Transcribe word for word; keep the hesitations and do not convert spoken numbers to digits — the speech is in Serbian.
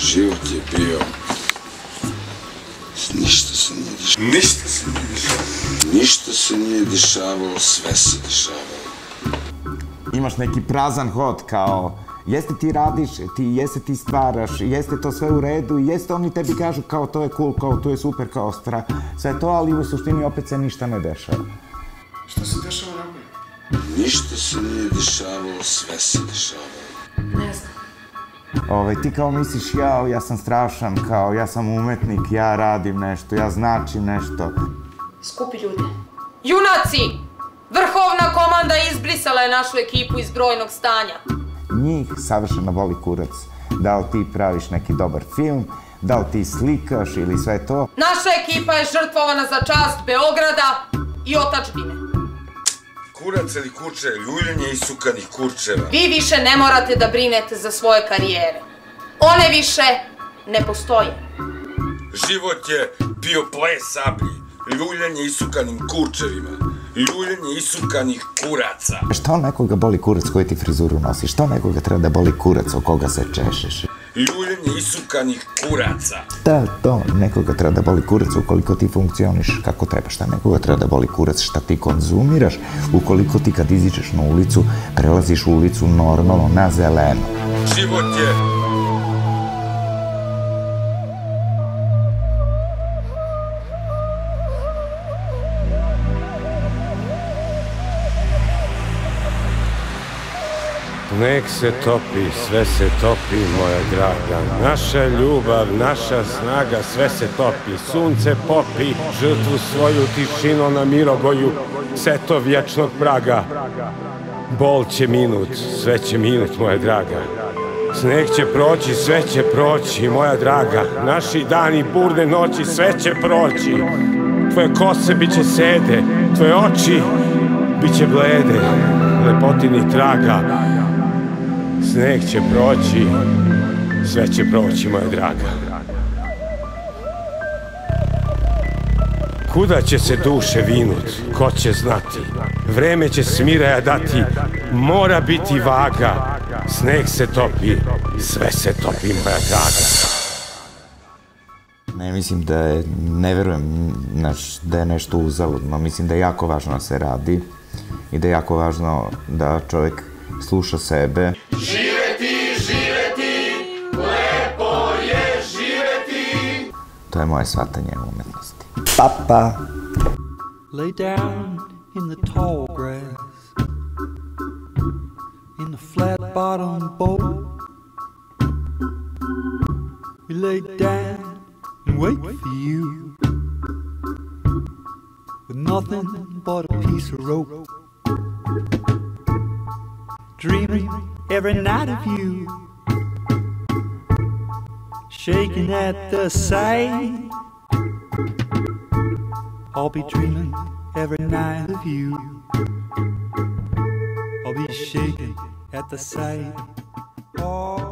Život je bio... Ništa se nije dešavalo. Ništa se nije dešavalo. Ništa se nije dešavalo, sve se dešavalo. Imaš neki prazan hod kao, jeste ti radiš, ti jeste ti stvaraš, jeste to sve u redu, jeste oni tebi kažu kao to je cool, kao to je super, kao stra, sve to, ali u suštini opet se ništa ne dešava. Šta se dešava napred? Ništa se nije dešavalo, sve se dešavalo. Ne znam. Ove, ti kao misliš, jao, ja sam strašan, kao ja sam umetnik, ja radim nešto, ja značim nešto. Skupi ljude. Junaci! Vrhovna komanda izbrisala je našu ekipu iz brojnog stanja. Njih savršeno boli kurac. Da li ti praviš neki dobar film, da li ti slikaš ili sve to. Naša ekipa je žrtvovana za čast Beograda i otadžbine. Kurac ili kurče, ljuljenje isukanih kurčeva. Vi više ne morate da brinete za svoje karijere. One više ne postoje. Život je bio ples sablji, ljuljenje isukanim kurčevima, ljuljenje isukanih kuraca. Što nekoga boli kurac koji ti frizuru nosi? Što nekoga treba da boli kurac o koga se češeš? Ljuljenje isukanih kuraca. Šta to nekoga treba da boli kurac ukoliko ti funkcioniš kako treba? Šta nekoga treba da boli kurac šta ti konzumiraš ukoliko ti kad izičeš na ulicu prelaziš ulicu normalno na zeleno? Život je... Nek se topi, sve se topi, moja draga. Naša ljubav, naša snaga, sve se topi. Sunce popi, žrtvu svoju tišino na Mirogoju, seto vječnog praga. Bol će minut, sve će minut, moja draga. Sneg će proći, sve će proći, moja draga. Naši dani, burne noći, sve će proći. Tvoje kose bit će sede, tvoje oči bit će blede, lepotini traga. Sneg će proći, sve će proći, moja draga. Kuda će se duše vinut, ko će znati? Vreme će smiraja dati, mora biti vaga. Sneg se topi, sve se topi, moja draga. Ne mislim da je, ne verujem da je nešto uzaludno. Mislim da je jako važno da se radi i da je jako važno da čovjek sluša sebe. Živeti, živeti, lepo je živeti. To je moje shvatanje umetnosti. Papa! Lay down in the tall grass, in the flat bottom boat. We lay down and wait for you, with nothing but a piece of rope. Dreaming every night of you, shaking at the sight. I'll be dreaming every night of you. I'll be shaking at the sight. Oh.